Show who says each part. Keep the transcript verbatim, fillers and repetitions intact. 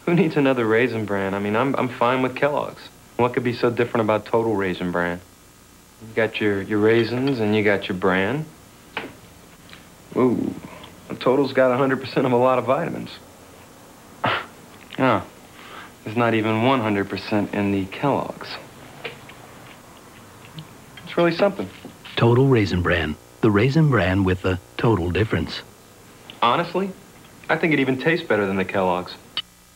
Speaker 1: Who needs another Raisin Bran? I mean, I'm, I'm fine with Kellogg's. What could be so different about Total Raisin Bran? You got your, your raisins and you got your bran. Ooh, Total's got one hundred percent of a lot of vitamins. Yeah, there's not even one hundred percent in the Kellogg's. It's really something.
Speaker 2: Total Raisin Bran. The Raisin Bran with the total difference.
Speaker 1: Honestly, I think it even tastes better than the Kellogg's.